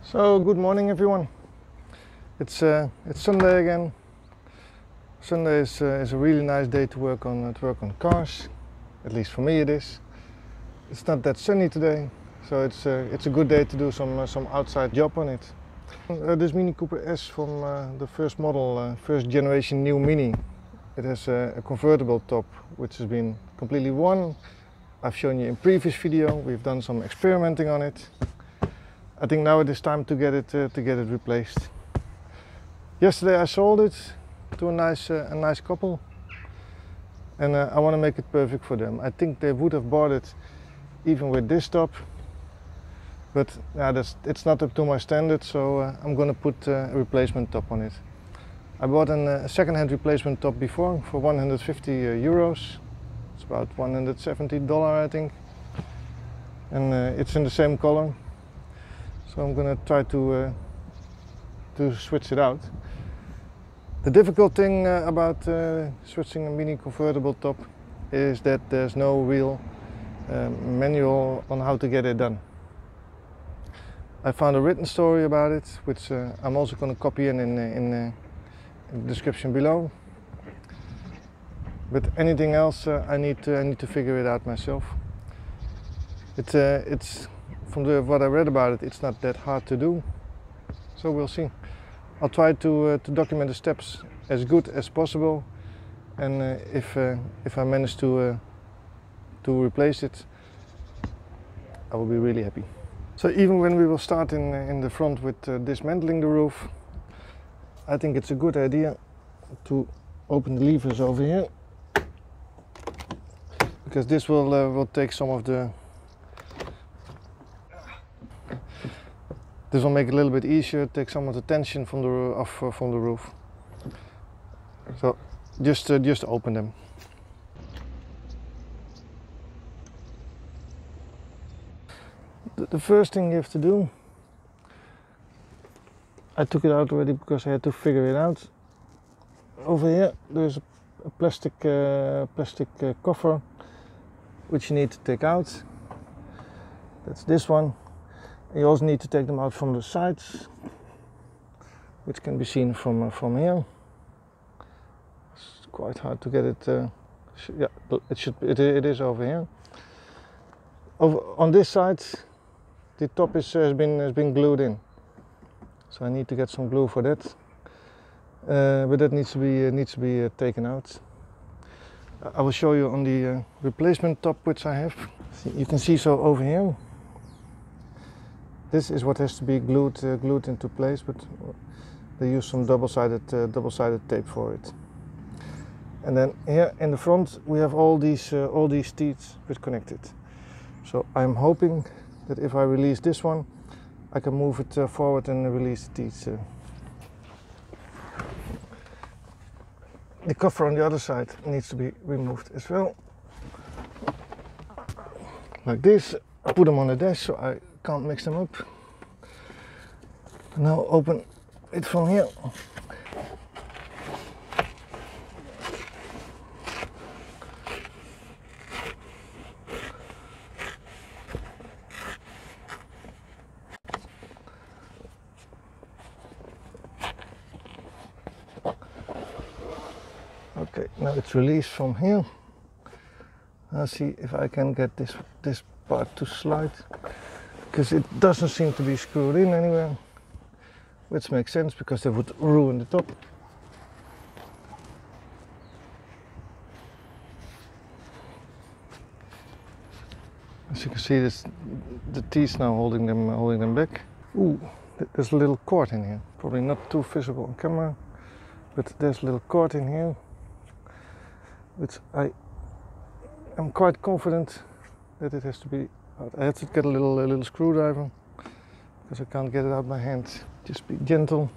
So good morning everyone. It's Sunday again. Sunday is a really nice day to work on cars. At least for me it is. It's not that sunny today, so it's a good day to do some outside job on it. This Mini Cooper S from the first model, first generation new Mini. It has a convertible top which has been completely worn. I've shown you in previous video. We've done some experimenting on it. I think now it is time to get it replaced. Yesterday I sold it to a nice couple, and I want to make it perfect for them. I think they would have bought it even with this top, but it's not up to my standards, so I'm going to put a replacement top on it. I bought a second-hand replacement top before for 150 euros. It's about $170 I think, and it's in the same color. So I'm going to try to switch it out. The difficult thing about switching a Mini convertible top is that there's no real manual on how to get it done. I found a written story about it, which I'm also going to copy in the description below. But anything else, I need to figure it out myself. It's from what I read about it, it's not that hard to do, so we'll see. I'll try to document the steps as good as possible, and if I manage to replace it, I will be really happy. So even when we will start in the front with dismantling the roof, I think it's a good idea to open the levers over here, because this will take some of the. This will make it a little bit easier, take some of the tension from the roof. So just open them. The first thing you have to do, I took it out already because I had to figure it out. Over here there's a plastic cover which you need to take out. That's this one. You also need to take them out from the sides, which can be seen from here. It's quite hard to get it. Yeah, it is over here. On this side, the top has been glued in, so I need to get some glue for that. But that needs to be taken out. I will show you on the replacement top which I have. You can see so over here. This is what has to be glued into place, but they use some double-sided tape for it. And then here in the front we have all these teeth which connect it. So I'm hoping that if I release this one, I can move it forward and release the teeth. The cover on the other side needs to be removed as well, like this. I put them on the dash so I can't mix them up. Now open it from here. Okay, now it's released from here. I'll see if I can get this part to slide, because it doesn't seem to be screwed in anywhere, which makes sense because that would ruin the top. As you can see, the teeth now holding them back. Ooh, there's a little cord in here. Probably not too visible on camera, but there's a little cord in here, which I am quite confident that it has to be out. I have to get a little screwdriver because I can't get it out by hand. Just be gentle.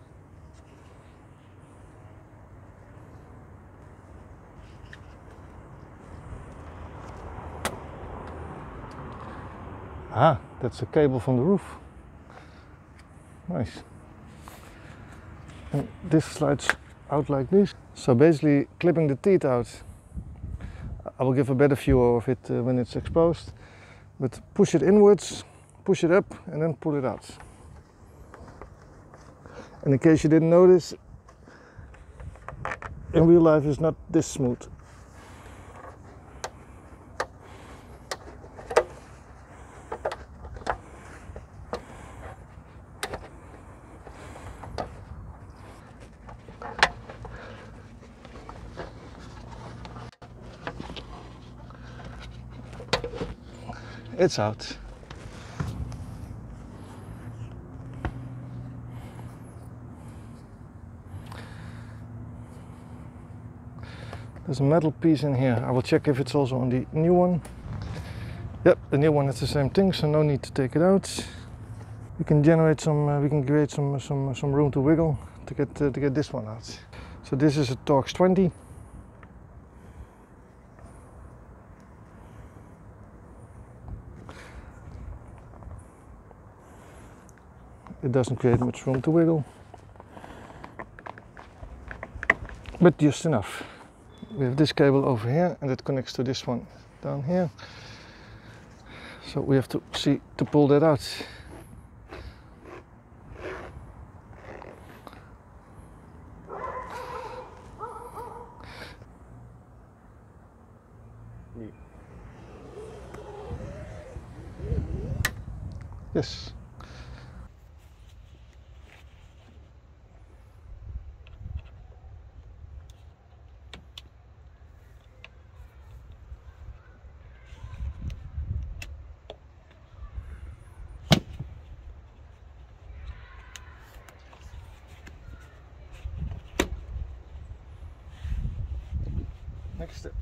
Ah, that's a cable from the roof. Nice. And this slides out like this. So basically clipping the teeth out. I will give a better view of it when it's exposed. But push it inwards, push it up and then pull it out. And in case you didn't notice, in real life it's not this smooth. It's out. There's a metal piece in here. I will check if it's also on the new one. Yep, the new one is the same thing, so no need to take it out. We can generate some. We can create some room to wiggle to get this one out. So this is a Torx 20. It doesn't create much room to wiggle, but just enough. We have this cable over here and it connects to this one down here. So we have to see to pull that out. Yes. Next step.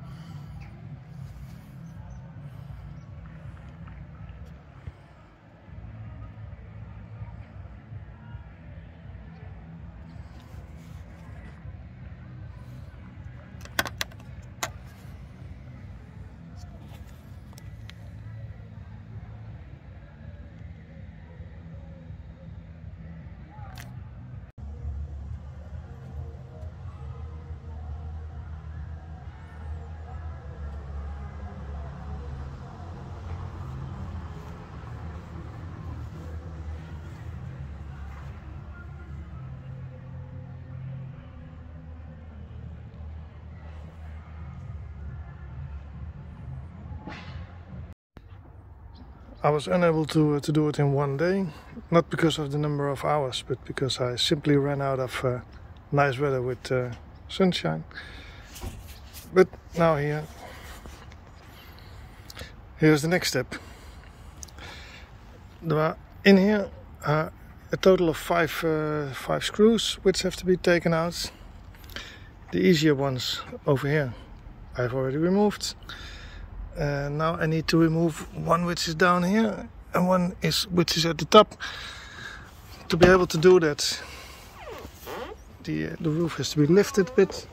I was unable to do it in one day, not because of the number of hours, but because I simply ran out of nice weather with sunshine. But now here's the next step. There are in here a total of five screws which have to be taken out. The easier ones over here I've already removed. Now I need to remove one which is down here and one which is at the top. To be able to do that, the roof has to be lifted a bit.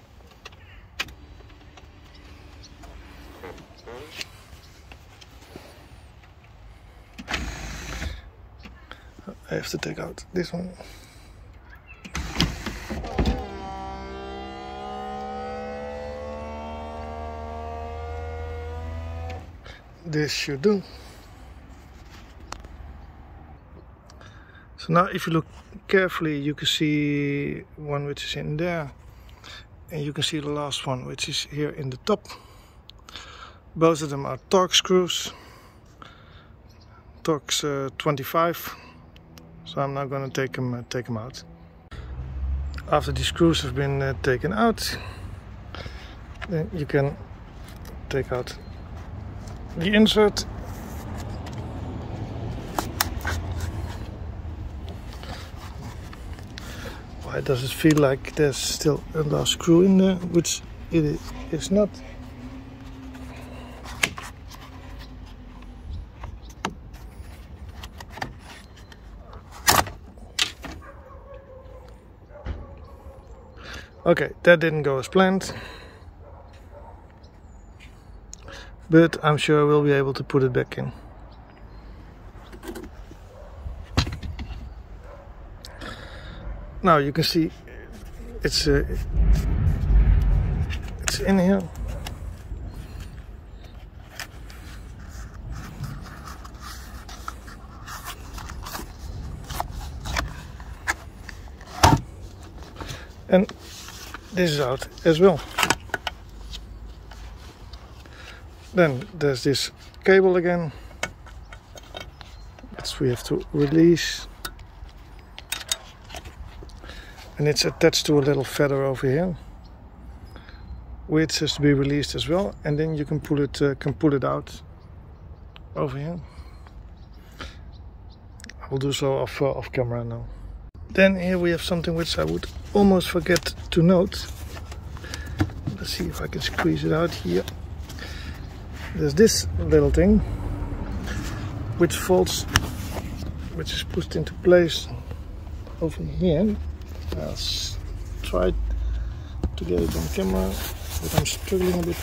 I have to take out this one. This should do. So now if you look carefully, you can see one which is in there, and you can see the last one which is here in the top. Both of them are Torx screws, Torx 25. So I'm now going to take them out. After the screws have been taken out, then you can take out the insert. Why does it feel like there's still a last screw in there, which it is not? Okay, that didn't go as planned, but I'm sure we'll be able to put it back in. Now you can see it's in here. And this is out as well. Then there's this cable again, which we have to release. And it's attached to a little feather over here, which has to be released as well. And then you can pull it out over here. I will do so off camera now. Then here we have something which I would almost forget to note. Let's see if I can squeeze it out here. There's this little thing which folds, which is pushed into place over here. I'll try to get it on camera, but I'm struggling a bit.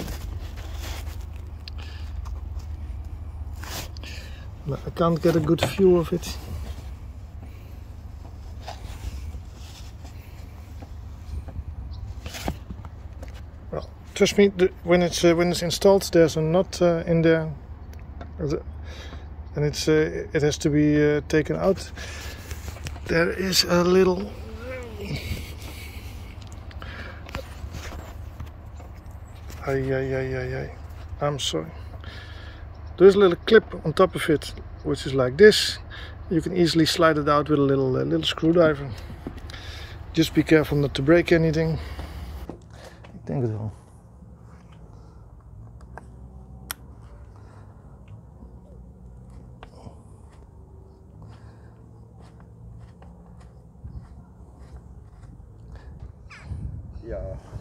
I can't get a good view of it. Well, trust me, when it's installed, there's a knot in there, and it has to be taken out. There is a little. I'm sorry. There's a little clip on top of it, which is like this. You can easily slide it out with a little screwdriver. Just be careful not to break anything. Ik denk het wel. Ja.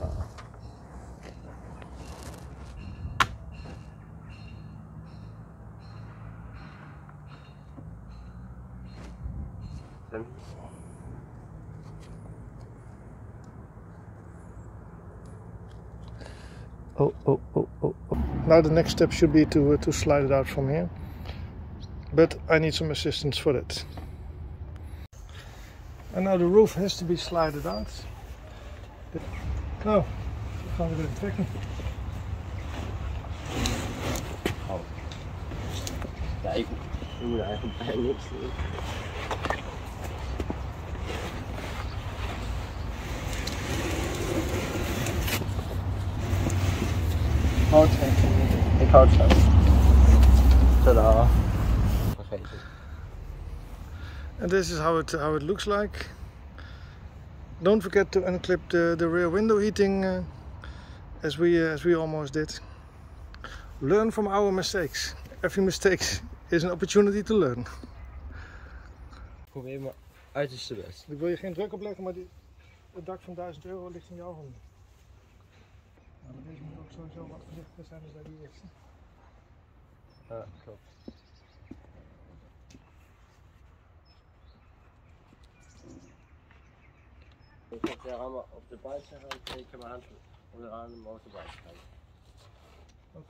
Oh. Now the next step should be to slide it out from here. But I need some assistance for that. And now the roof has to be slided out. Nou, we gaan we weer trekken. Oh. Ja, ik moet eigenlijk bijna niks doen. Houd het. Ik houd het zo. Tada. Vergeten. And this is how it looks like. Don't forget to unclip the rear window heating as we almost did. Learn from our mistakes. Every mistake is an opportunity to learn. Probeer maar uiterste best. Ik wil je geen druk opleggen, maar het dak van €1000 ligt in jouw handen. Nou, deze moet ook sowieso wat voorzichtiger zijn dan bij die eerste. Ja, klopt. Ik heb er allemaal op de buitenkant en ik heb mijn hand onderaan de motorbuitenkant. Oké.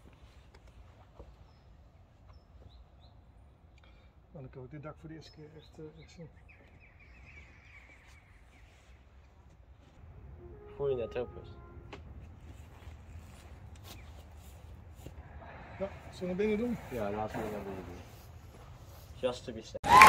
Nou, dan kan ik dit dak voor de eerste keer echt zien. Voel je net ook eens? Ja, zullen we naar binnen doen? Ja, laten we naar binnen doen. Just to be safe.